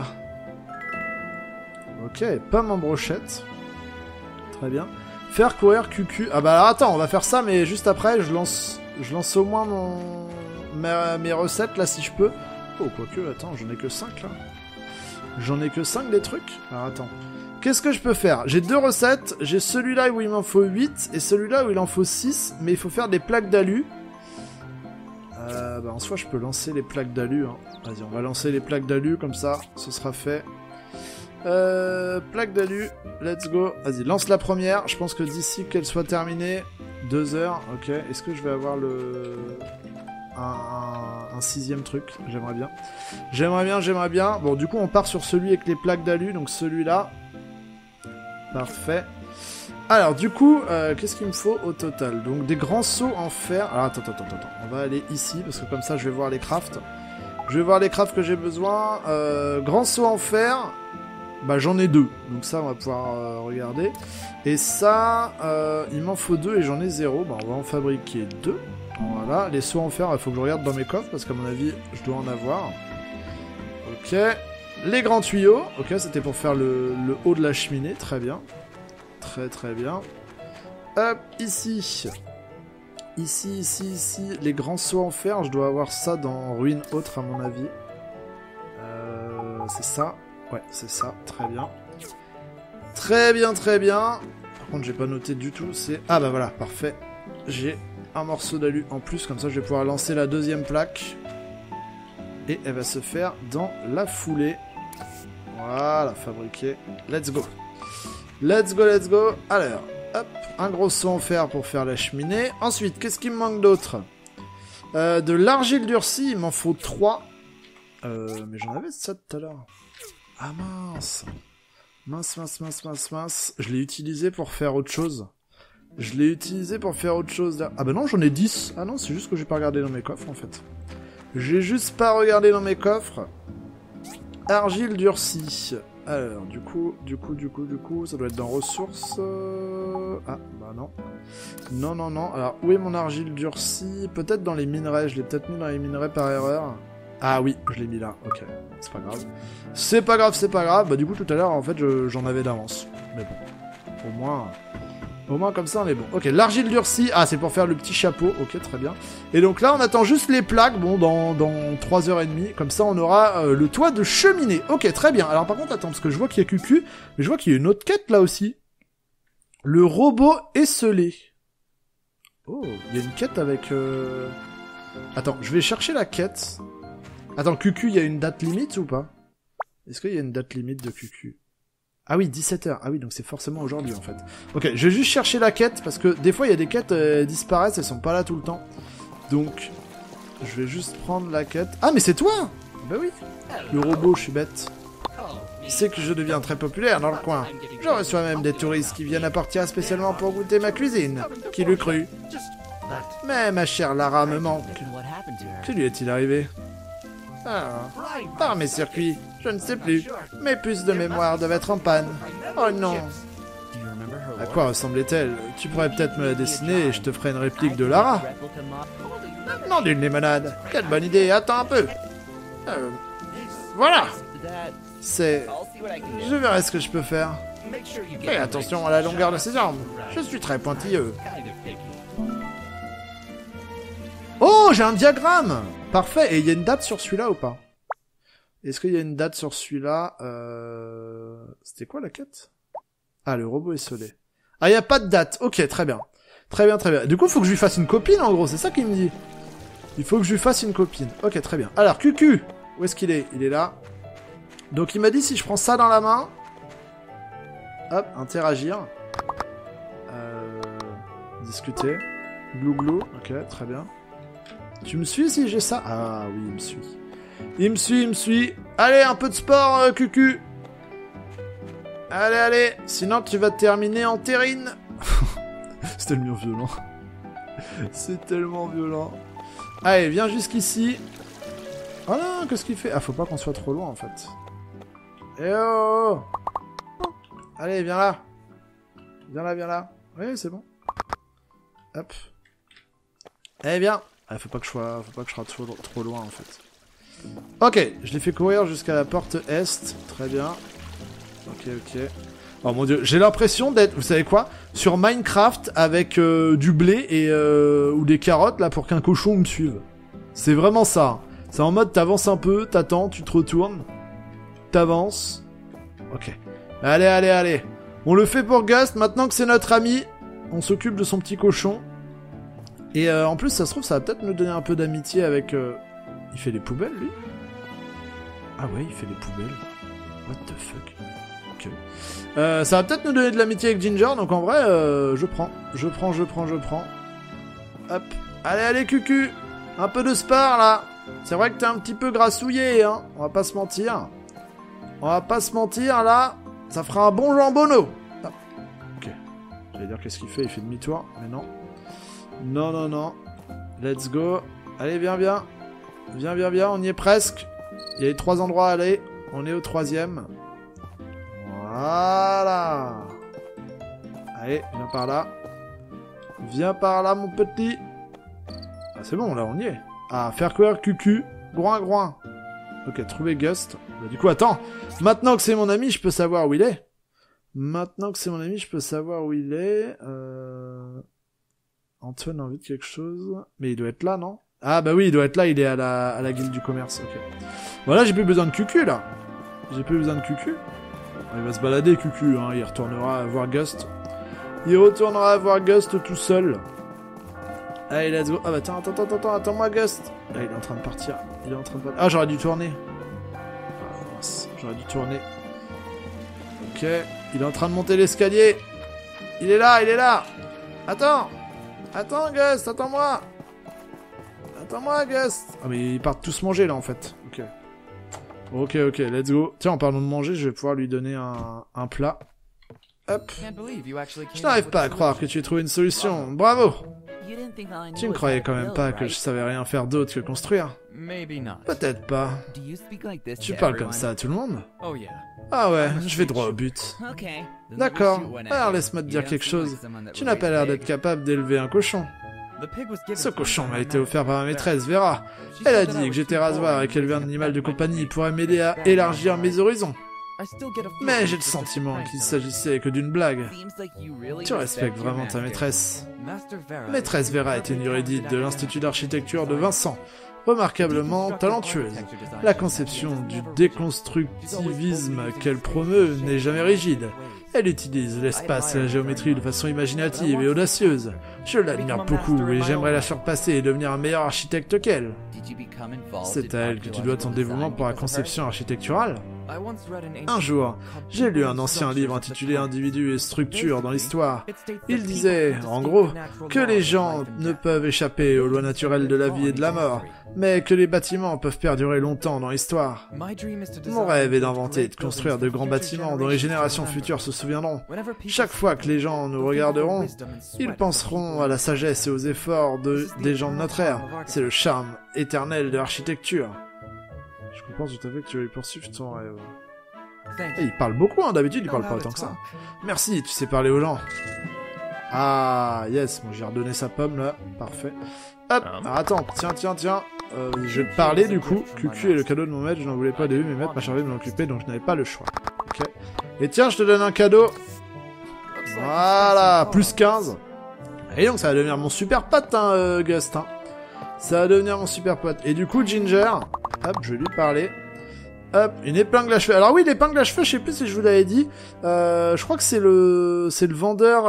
Ok, pomme en brochette. Très bien. Faire courir QQ. Ah bah alors attends, on va faire ça, mais juste après, je lance au moins mes recettes, là, si je peux. Oh, quoique, attends, j'en ai que 5, là. J'en ai que 5 des trucs. Alors attends. Qu'est-ce que je peux faire? J'ai 2 recettes. J'ai celui-là où il m'en faut 8, et celui-là où il en faut 6, mais il faut faire des plaques d'alu. Bah en soi, je peux lancer les plaques d'alu. Hein. Vas-y, on va lancer les plaques d'alu, comme ça, ce sera fait. Plaque d'alu, let's go. Vas-y, lance la première. Je pense que d'ici qu'elle soit terminée, 2 heures, ok. Est-ce que je vais avoir un 6ème truc? J'aimerais bien. J'aimerais bien. Bon, du coup, on part sur celui avec les plaques d'alu, donc celui-là. Parfait. Alors, du coup, qu'est-ce qu'il me faut au total? Donc, des grands seaux en fer. Alors, attends. On va aller ici, parce que comme ça, je vais voir les crafts. Je vais voir les crafts que j'ai besoin. Grands seaux en fer. Bah j'en ai 2, donc ça on va pouvoir regarder. Et ça, il m'en faut 2 et j'en ai 0. Bah on va en fabriquer 2. Voilà, les seaux en fer, il faut que je regarde dans mes coffres parce qu'à mon avis, je dois en avoir. Ok, les grands tuyaux. Ok, c'était pour faire le haut de la cheminée, très bien. Très bien. Hop, ici. Ici, les grands seaux en fer, je dois avoir ça dans ruine autre à mon avis. C'est ça. Ouais, c'est ça, très bien. Très bien. Par contre, j'ai pas noté du tout, c'est... Ah bah voilà, parfait. J'ai un morceau d'alu en plus, comme ça je vais pouvoir lancer la 2ème plaque. Et elle va se faire dans la foulée. Voilà, fabriquer. Let's go. Alors, hop, un gros seau en fer pour faire la cheminée. Ensuite, qu'est-ce qu'il me manque d'autre? De l'argile durcie, il m'en faut 3. Mais j'en avais ça tout à l'heure. Ah mince. Je l'ai utilisé pour faire autre chose. Là. Ah bah non, j'en ai 10. Ah non, c'est juste que j'ai pas regardé dans mes coffres en fait. J'ai juste pas regardé dans mes coffres. Argile durcie. Alors, du coup, ça doit être dans ressources. Ah, bah non. Non. Alors, où est mon argile durcie? Peut-être dans les minerais. Je l'ai peut-être mis dans les minerais par erreur. Ah oui, je l'ai mis là, ok. C'est pas grave. Bah du coup, tout à l'heure, en fait, j'en avais d'avance. Mais bon, au moins comme ça, on est bon. Ok, l'argile durcie. Ah, c'est pour faire le petit chapeau. Ok, très bien. Et donc là, on attend juste les plaques. Bon, dans 3h30. Comme ça, on aura le toit de cheminée. Ok, très bien. Alors par contre, attends, parce que je vois qu'il y a QQ. Mais je vois qu'il y a une autre quête là aussi. Le robot esselé. Oh, il y a une quête avec... Attends, je vais chercher la quête. Attends, QQ, il y a une date limite ou pas? Est-ce qu'il y a une date limite de QQ? Ah oui, 17h. Ah oui, donc c'est forcément aujourd'hui en fait. Ok, je vais juste chercher la quête, parce que des fois il y a des quêtes disparaissent, elles sont pas là tout le temps. Donc, je vais juste prendre la quête. Ah mais c'est toi! Bah oui. Le robot, je suis bête. C'est que je deviens très populaire dans le coin. Je reçois même des touristes qui viennent à Portia spécialement pour goûter ma cuisine. Qui l'eût cru? Mais ma chère Lara me manque. Que lui est-il arrivé? Ah, par mes circuits, je ne sais plus. Mes puces de mémoire doivent être en panne. Oh non. À quoi ressemblait-elle? Tu pourrais peut-être me la dessiner et je te ferai une réplique de Lara. Non d'une limonade. Quelle bonne idée, attends un peu. Voilà. Je verrai ce que je peux faire. Fais attention à la longueur de ses jambes. Je suis très pointilleux. Oh, j'ai un diagramme. Parfait. Et il y a une date sur celui-là ou pas? Est-ce qu'il y a une date sur celui-là? C'était quoi la quête? Ah, le robot esselé. Ah, il n'y a pas de date. Ok, très bien. Très bien. Du coup, il faut que je lui fasse une copine, en gros. C'est ça qu'il me dit. Il faut que je lui fasse une copine. Ok, très bien. Alors, QQ. Où est-ce qu'il est? Il est là. Donc, il m'a dit si je prends ça dans la main... Hop, interagir. Discuter. Glou. Ok, très bien. Tu me suis si j'ai ça? Ah oui, il me suit. Il me suit. Allez, un peu de sport, QQ. Allez. Sinon, tu vas terminer en terrine. C'est tellement violent. Allez, viens jusqu'ici. Oh non, qu'est-ce qu'il fait? Ah, faut pas qu'on soit trop loin, en fait. Eh oh! Allez, viens là. Viens là, viens là. Oui, c'est bon. Hop. Eh bien. Ah, faut pas que je sois trop loin, en fait. Ok, je l'ai fait courir jusqu'à la porte Est. Très bien. Ok, ok. Oh mon dieu, j'ai l'impression d'être, vous savez quoi? Sur Minecraft avec du blé et ou des carottes, là, pour qu'un cochon me suive. C'est vraiment ça. C'est en mode, t'avances un peu, t'attends, tu te retournes. T'avances. Ok. Allez, allez, allez. On le fait pour Gust, maintenant que c'est notre ami. On s'occupe de son petit cochon. Et en plus, ça se trouve, ça va peut-être nous donner un peu d'amitié avec... Il fait des poubelles, lui? Ah ouais, il fait des poubelles. What the fuck? Ok. Ça va peut-être nous donner de l'amitié avec Ginger, donc en vrai, je prends. Je prends. Hop. Allez, allez, Cucu. Un peu de sport, là. C'est vrai que t'es un petit peu grassouillé, hein. On va pas se mentir. On va pas se mentir, là. Ça fera un bon jambonneau. Ah. Ok. J'allais dire qu'est-ce qu'il fait? Il fait demi-tour, mais non. Non, non, non. Let's go. Allez, viens, viens. Viens, viens, viens. On y est presque. Il y a les 3 endroits à aller. On est au 3e. Voilà. Allez, viens par là. Viens par là, mon petit. Ah, c'est bon, là, on y est. Ah, faire courir Cucu. Groin, groin. Ok, trouver Gust. Bah, du coup, attends. Maintenant que c'est mon ami, je peux savoir où il est. Antoine a envie de quelque chose. Mais il doit être là, non? Ah, bah oui, il doit être là. Il est à la guilde du commerce. Ok. Voilà, j'ai plus besoin de Cucu, là. Il va se balader, Cucu, hein. Il retournera voir Gust. Tout seul. Allez, let's go. Ah bah attends-moi, Gust. Ah, il est en train de partir. Ah, j'aurais dû tourner. Ah, mince. Ok. Il est en train de monter l'escalier. Il est là. Attends, Gust, attends-moi, Gust. Ah, mais ils partent tous manger, là, en fait. Ok, let's go. Tiens, en parlant de manger, je vais pouvoir lui donner un plat. Hop. Je n'arrive pas à croire que tu aies trouvé une solution. Bravo. Tu ne croyais quand même pas que je savais rien faire d'autre que construire? Peut-être pas. Tu parles comme ça à tout le monde? Ah ouais, je vais droit au but. D'accord, alors laisse-moi te dire quelque chose. Tu n'as pas l'air d'être capable d'élever un cochon. Ce cochon m'a été offert par ma maîtresse, Vera. Elle a dit que j'étais rasoir et qu'élever un animal de compagnie pourrait m'aider à élargir mes horizons. Mais j'ai le sentiment qu'il s'agissait que d'une blague. Tu respectes vraiment ta maîtresse. Maîtresse Vera est une érudite de l'Institut d'architecture de Vincent, remarquablement talentueuse. La conception du déconstructivisme qu'elle promeut n'est jamais rigide. Elle utilise l'espace et la géométrie de façon imaginative et audacieuse. Je l'admire beaucoup et j'aimerais la surpasser et devenir un meilleur architecte qu'elle. C'est à elle que tu dois ton dévouement pour la conception architecturale. Un jour, j'ai lu un ancien livre intitulé Individus et structures dans l'histoire. Il disait, en gros, que les gens ne peuvent échapper aux lois naturelles de la vie et de la mort, mais que les bâtiments peuvent perdurer longtemps dans l'histoire. Mon rêve est d'inventer et de construire de grands bâtiments dont les générations futures se souviendront. Chaque fois que les gens nous regarderont, ils penseront à la sagesse et aux efforts des gens de notre ère. C'est le charme éternel de l'architecture. Je comprends tout à fait que tu veux poursuivre ton rêve. Et il parle beaucoup, hein, d'habitude il parle pas autant que ça. Merci, tu sais parler aux gens. Ah, yes, bon, j'ai redonné sa pomme là, parfait. Hop, alors, attends, tiens. Je vais te parler du coup. Cucu est le cadeau de mon maître, je n'en voulais pas au début, mais maître m'a chargé de m'en occuper, donc je n'avais pas le choix. Ok. Et tiens, je te donne un cadeau. Voilà, plus 15. Et donc ça va devenir mon super pote, hein, Gust, hein. Ça va devenir mon super pote. Et du coup, Ginger, hop, je vais lui parler. Hop, une épingle à cheveux. Alors oui, l'épingle à cheveux, je sais plus si je vous l'avais dit. Je crois que c'est le vendeur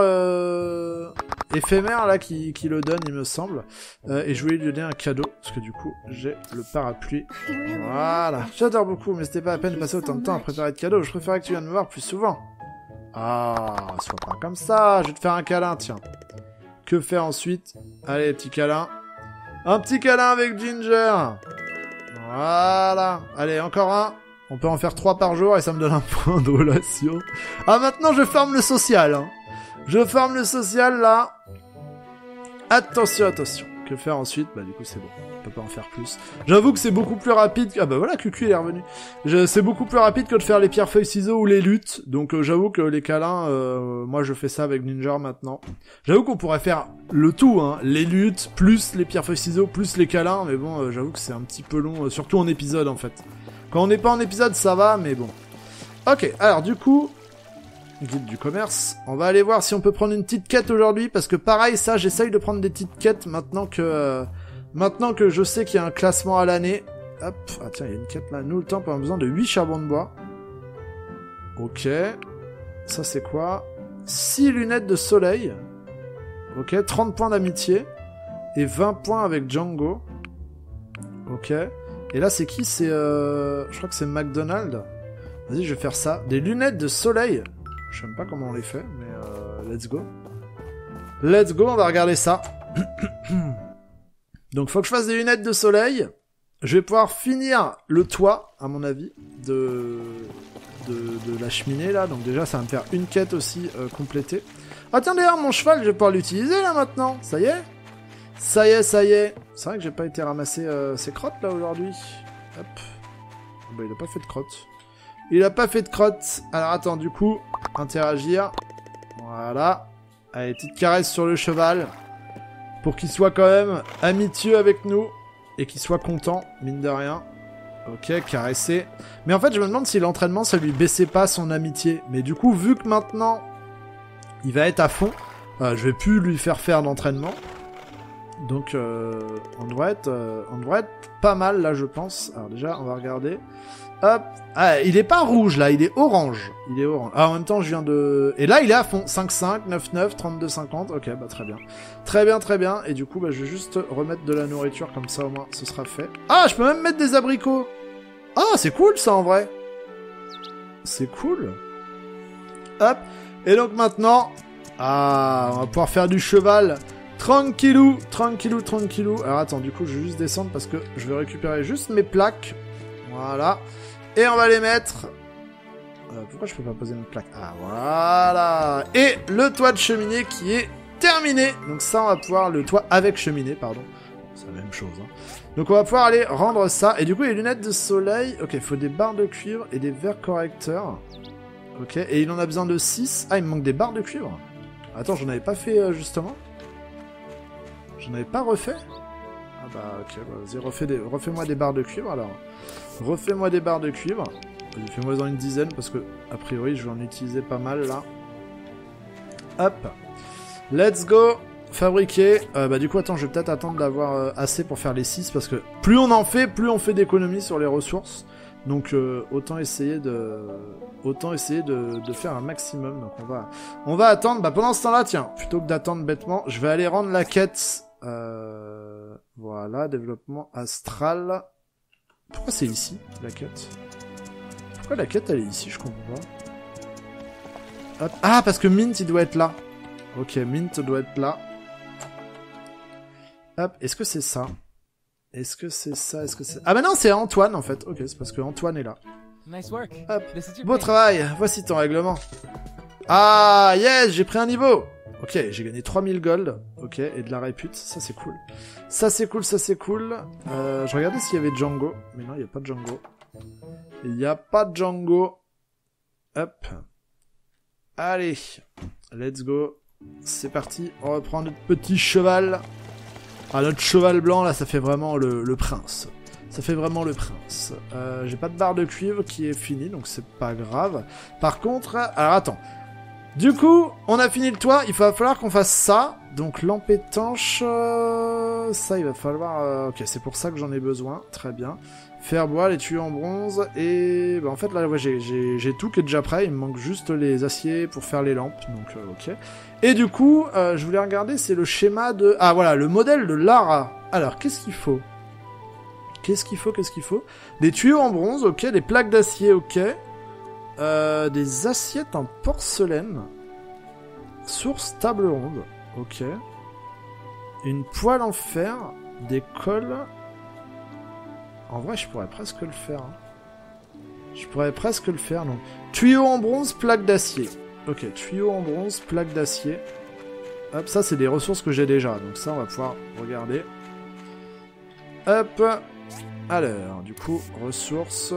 éphémère là qui le donne, il me semble. Et je voulais lui donner un cadeau parce que du coup, j'ai le parapluie. Voilà. J'adore beaucoup, mais c'était pas la peine de passer autant de temps à préparer de cadeaux. Je préférais que tu viennes me voir plus souvent. Ah, sois pas comme ça. Je vais te faire un câlin, tiens. Que faire ensuite? Allez, petit câlin. Un petit câlin avec Ginger. Voilà. Allez, encore un. On peut en faire 3 par jour et ça me donne un point de relation. Ah, maintenant, je forme le social. Hein. Je forme le social, là. Attention. Que faire ensuite? Bah du coup c'est bon, on peut pas en faire plus. J'avoue que c'est beaucoup plus rapide... Ah bah voilà, QQ il est revenu. C'est beaucoup plus rapide que de faire les pierres feuilles ciseaux ou les luttes. Donc j'avoue que les câlins, moi je fais ça avec Ninja maintenant. J'avoue qu'on pourrait faire le tout, hein. Les luttes, plus les pierres feuilles ciseaux, plus les câlins. Mais bon, j'avoue que c'est un petit peu long, surtout en épisode en fait. Quand on n'est pas en épisode ça va, mais bon. Ok, alors du coup... Guide du commerce. On va aller voir si on peut prendre une petite quête aujourd'hui, parce que pareil, ça, j'essaye de prendre des petites quêtes maintenant que je sais qu'il y a un classement à l'année. Hop, ah tiens, il y a une quête là. Nous, le temps, on a besoin de 8 charbons de bois. Ok. Ça, c'est quoi? 6 lunettes de soleil. Ok, 30 points d'amitié. Et 20 points avec Django. Ok. Et là, c'est qui? C'est, je crois que c'est McDonald's. Vas-y, je vais faire ça. Des lunettes de soleil. Je sais même pas comment on les fait, mais let's go. Let's go, on va regarder ça. Donc faut que je fasse des lunettes de soleil. Je vais pouvoir finir le toit, à mon avis, de la cheminée, là. Donc déjà, ça va me faire une quête aussi complétée. Ah tiens, d'ailleurs, mon cheval, je vais pouvoir l'utiliser, là, maintenant. Ça y est. Ça y est, ça y est. C'est vrai que j'ai pas été ramasser ces crottes, là, aujourd'hui. Hop. Bah, il a pas fait de crottes. Il a pas fait de crotte. Alors attends, du coup, interagir. Voilà. Allez, petite caresse sur le cheval. Pour qu'il soit quand même amitieux avec nous. Et qu'il soit content, mine de rien. Ok, caresser. Mais en fait, je me demande si l'entraînement, ça lui baissait pas son amitié. Mais du coup, vu que maintenant, il va être à fond, je vais plus lui faire d'entraînement. Donc, on devrait être pas mal, là, je pense. Alors déjà, on va regarder. Hop. Ah, il est pas rouge, là, il est orange. Il est orange. Ah, en même temps, je viens de... Et là, il est à fond. 5,5, 9,9, 32,50. Ok, bah très bien. Très bien, très bien. Et du coup, bah, je vais juste remettre de la nourriture, comme ça, au moins, ce sera fait. Ah, je peux même mettre des abricots. Ah, c'est cool, ça, en vrai. C'est cool. Hop. Et donc, maintenant... Ah, on va pouvoir faire du cheval... Tranquillou, tranquillou, tranquillou. Alors attends, du coup, je vais juste descendre parce que je vais récupérer juste mes plaques. Voilà. Et on va les mettre... pourquoi je peux pas poser une plaque? Ah, voilà. Et le toit de cheminée qui est terminé. Donc ça, on va pouvoir... Le toit avec cheminée, pardon. C'est la même chose, hein. Donc on va pouvoir aller rendre ça. Et du coup, les lunettes de soleil... Ok, il faut des barres de cuivre et des verres correcteurs. Ok, et il en a besoin de 6. Ah, il me manque des barres de cuivre. Attends, j'en avais pas fait, justement. J'en avais pas refait? Ah bah ok, bah, vas-y, refais-moi des barres de cuivre alors. Refais-moi des barres de cuivre. Vas-y, fais-moi en une dizaine parce que, a priori, je vais en utiliser pas mal là. Hop. Let's go. Fabriquer. Bah du coup, attends, je vais peut-être attendre d'avoir assez pour faire les 6 parce que plus on en fait, plus on fait d'économies sur les ressources. Donc autant essayer de faire un maximum. Donc on va attendre. Bah pendant ce temps-là, tiens, plutôt que d'attendre bêtement, je vais aller rendre la quête. Voilà, développement astral. Pourquoi c'est ici, la quête? Pourquoi la quête, elle est ici? Je comprends pas. Hop. Ah, parce que Mint, il doit être là. Ok, Mint doit être là. Hop, est-ce que c'est ça? Est-ce que c'est ça? Est-ce que c'est... Ah bah non, c'est Antoine, en fait. Ok, c'est parce que Antoine est là. Nice work. Hop. Beau travail. Voici ton règlement. Ah, yes, j'ai pris un niveau. Ok, j'ai gagné 3000 gold. Ok, et de la répute. Ça, c'est cool. Ça, c'est cool, ça, c'est cool. Je regardais s'il y avait Django. Mais non, il n'y a pas de Django. Il n'y a pas de Django. Hop. Allez. Let's go. C'est parti. On reprend notre petit cheval. Ah, notre cheval blanc, là, ça fait vraiment le prince. Ça fait vraiment le prince. J'ai pas de barre de cuivre qui est finie, donc c'est pas grave. Par contre... Alors, attends. Du coup, on a fini le toit. Il va falloir qu'on fasse ça. Donc, lampe étanche... Ça, il va falloir... Ok, c'est pour ça que j'en ai besoin. Très bien. Fer bois, les tuyaux en bronze. Et... Bah, en fait, là, ouais, j'ai tout qui est déjà prêt. Il me manque juste les aciers pour faire les lampes. Donc, ok. Et du coup, je voulais regarder, c'est le schéma de... Ah, voilà, le modèle de Lara. Alors, qu'est-ce qu'il faut? Qu'est-ce qu'il faut? Des tuyaux en bronze, ok. Des plaques d'acier, ok. Des assiettes en porcelaine. Source table ronde, ok. Une poêle en fer. Des cols. En vrai, je pourrais presque le faire. Hein. Donc, tuyaux en bronze, plaques d'acier. Ok, tuyaux en bronze, plaques d'acier. Hop, ça c'est des ressources que j'ai déjà, donc ça on va pouvoir regarder. Hop. Alors, du coup, ressources,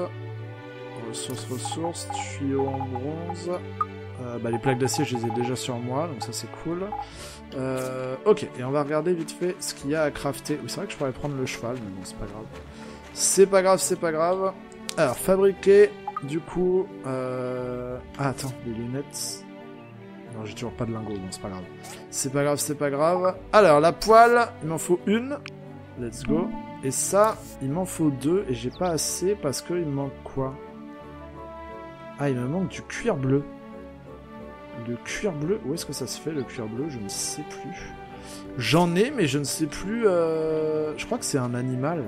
tuyaux en bronze. Les plaques d'acier, je les ai déjà sur moi, donc ça c'est cool. Ok, et on va regarder vite fait ce qu'il y a à crafter. Oui, c'est vrai que je pourrais prendre le cheval, mais bon, c'est pas grave. C'est pas grave. Alors, fabriquer, du coup... Ah, attends, les lunettes... Non, j'ai toujours pas de lingots, bon, c'est pas grave. Alors, la poêle, il m'en faut une. Let's go. Et ça, il m'en faut 2, et j'ai pas assez, parce qu'il me manque quoi? Ah, il me manque du cuir bleu. Le cuir bleu, où est-ce que ça se fait, le cuir bleu? Je ne sais plus. J'en ai, mais je ne sais plus... Je crois que c'est un animal.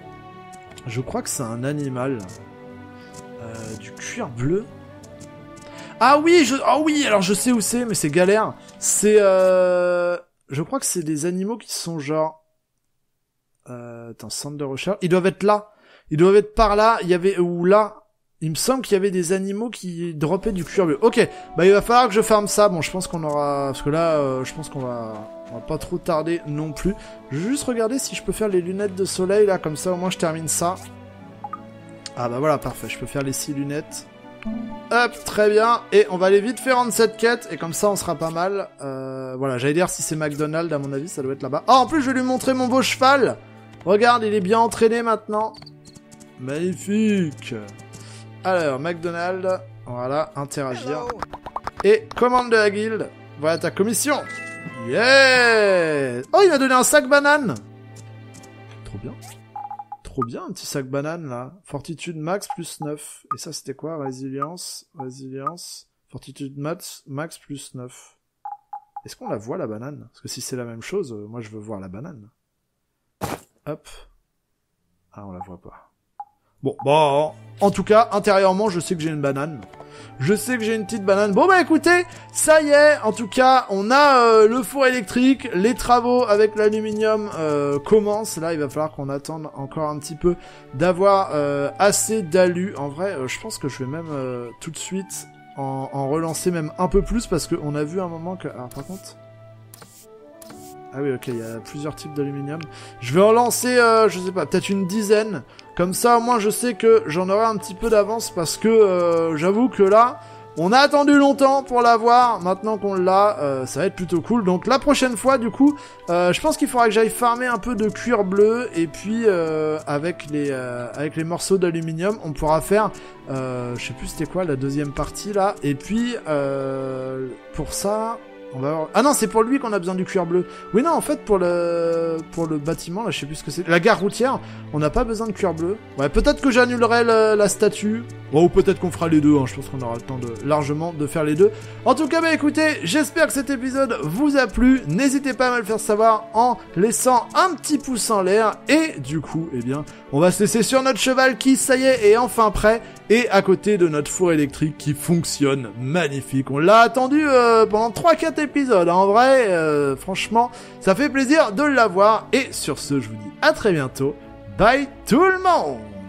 Du cuir bleu. Ah oui, alors je sais où c'est, mais c'est galère. C'est... Je crois que c'est des animaux qui sont genre... Attends, centre de recherche. Ils doivent être là. Ils doivent être par là. Il y avait... Ou là... Il me semble qu'il y avait des animaux qui droppaient du cuir bleu. Ok, bah il va falloir que je farme ça. Bon, je pense qu'on aura... Parce que là, je pense qu'on va pas trop tarder non plus. Je vais juste regarder si je peux faire les lunettes de soleil, là. Comme ça, au moins, je termine ça. Ah bah voilà, parfait. Je peux faire les 6 lunettes. Hop, très bien. Et on va aller vite faire rendre cette quête. Et comme ça, on sera pas mal. Voilà, j'allais dire si c'est McDonald's, à mon avis, ça doit être là-bas. Oh, en plus, je vais lui montrer mon beau cheval. Regarde, il est bien entraîné maintenant. Magnifique. Alors, McDonald's, voilà, interagir. Et commande de la guilde, voilà ta commission. Yeah. Oh, il m'a donné un sac banane. Trop bien, un petit sac banane, là. Fortitude max plus 9. Et ça, c'était quoi? Résilience. Fortitude max plus 9. Est-ce qu'on la voit, la banane? Parce que si c'est la même chose, moi, je veux voir la banane. Hop. Ah, on la voit pas. Bon, en tout cas, intérieurement, je sais que j'ai une banane. Je sais que j'ai une petite banane. Bon, bah écoutez, ça y est, en tout cas, on a le four électrique. Les travaux avec l'aluminium commencent. Là, il va falloir qu'on attende encore un petit peu d'avoir assez d'alu. En vrai, je pense que je vais même tout de suite en relancer même un peu plus, parce qu'on a vu un moment que... Alors, par contre... Ah oui, ok, il y a plusieurs types d'aluminium. Je vais en lancer, je sais pas, peut-être une dizaine. Comme ça, au moins, je sais que j'en aurai un petit peu d'avance, parce que j'avoue que là, on a attendu longtemps pour l'avoir. Maintenant qu'on l'a, ça va être plutôt cool. Donc la prochaine fois, du coup, je pense qu'il faudra que j'aille farmer un peu de cuir bleu. Et puis, avec les morceaux d'aluminium, on pourra faire... je sais plus c'était quoi la deuxième partie, là. Et puis, pour ça... On va avoir... Ah non, c'est pour lui qu'on a besoin du cuir bleu. Oui, non, en fait, pour le bâtiment, là, je sais plus ce que c'est. La gare routière, on n'a pas besoin de cuir bleu. Ouais, peut-être que j'annulerai la statue. Bon, ou peut-être qu'on fera les deux, hein. Je pense qu'on aura le temps largement de faire les deux. En tout cas, bah écoutez, j'espère que cet épisode vous a plu. N'hésitez pas à me le faire savoir en laissant un petit pouce en l'air. Et du coup, eh bien, on va se laisser sur notre cheval qui, ça y est enfin prêt. Et à côté de notre four électrique qui fonctionne magnifique. On l'a attendu pendant 3-4 épisodes. En vrai, franchement, ça fait plaisir de l'avoir. Et sur ce, je vous dis à très bientôt. Bye tout le monde!